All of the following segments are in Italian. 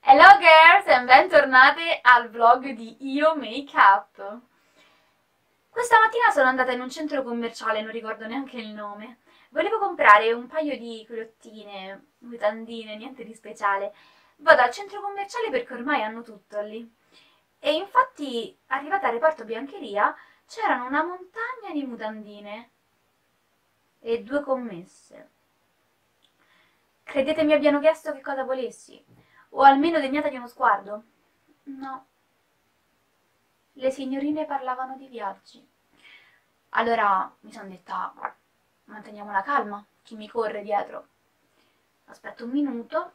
Hello girls e bentornate al vlog di Io Make Up. Questa mattina sono andata in un centro commerciale, non ricordo neanche il nome. Volevo comprare un paio di culottine, mutandine, niente di speciale. Vado al centro commerciale perché ormai hanno tutto lì. E infatti, arrivata al reparto biancheria, c'erano una montagna di mutandine e due commesse. Credete mi abbiano chiesto che cosa volessi? O almeno degnata di uno sguardo? No. Le signorine parlavano di viaggi. Allora mi sono detta, manteniamo la calma, chi mi corre dietro? Aspetto un minuto,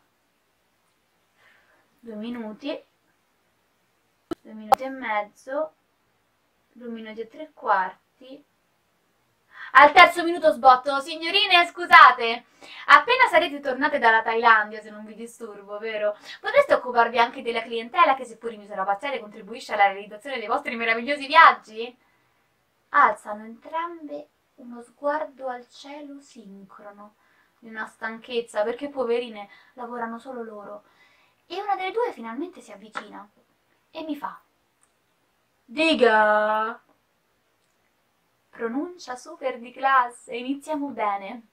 2 minuti, 2 minuti e mezzo, 2 minuti e 3 quarti. Al terzo minuto sbotto, signorine, scusate, appena sarete tornate dalla Thailandia, se non vi disturbo, vero? Potreste occuparvi anche della clientela che, seppur in misura parziale, contribuisce alla realizzazione dei vostri meravigliosi viaggi? Alzano entrambe uno sguardo al cielo sincrono, di una stanchezza, perché poverine lavorano solo loro. E una delle due finalmente si avvicina e mi fa: Diga! Pronuncia super di classe, iniziamo bene.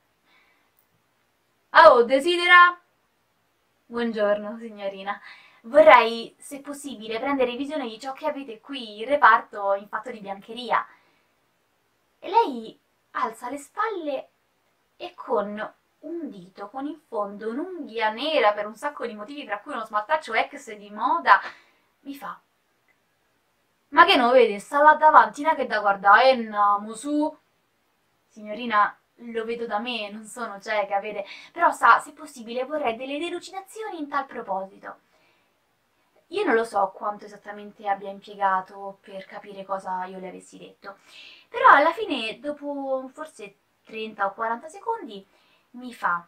Oh, desidera? Buongiorno, signorina. Vorrei, se possibile, prendere visione di ciò che avete qui in reparto in fatto di biancheria. E lei alza le spalle e con un dito, con in fondo un'unghia nera per un sacco di motivi, tra cui uno smaltaccio ex di moda, mi fa: Ma che non vede? Sta là davanti, non è che da guardare, andiamo su. Signorina, lo vedo da me, non sono cieca, vede? Però sa, se possibile vorrei delle delucidazioni in tal proposito. Io non lo so quanto esattamente abbia impiegato per capire cosa io le avessi detto, però alla fine, dopo forse 30 o 40 secondi, mi fa: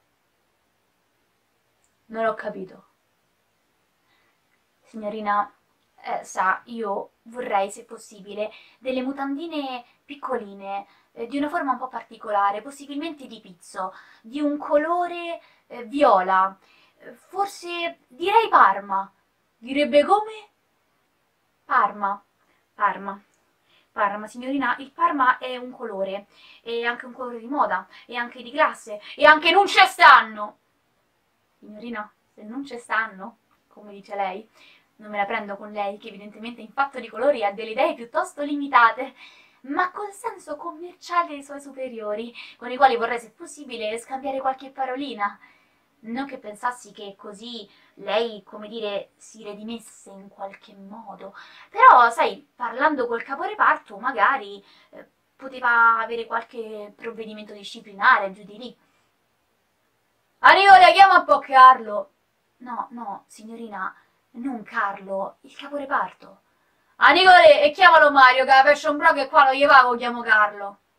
Non ho capito. Signorina, sa, io vorrei, se possibile, delle mutandine piccoline, di una forma un po' particolare, possibilmente di pizzo, di un colore viola, forse direi Parma. Direbbe come? Parma, Parma. Parma, signorina, il Parma è un colore, è anche un colore di moda, è anche di classe, e anche non ci stanno. Signorina, se non ci stanno, come dice lei, non me la prendo con lei, che evidentemente in fatto di colori ha delle idee piuttosto limitate, ma col senso commerciale dei suoi superiori, con i quali vorrei, se possibile, scambiare qualche parolina. Non che pensassi che così lei, come dire, si redimesse in qualche modo, però, sai, parlando col caporeparto, magari poteva avere qualche provvedimento disciplinare giù di lì. Arrivo, chiama un po' Carlo. No, no, signorina, non Carlo, il caporeparto. Nicole, e chiamalo Mario, che la Fashion Bro che qua non gli va, lo chiamo Carlo.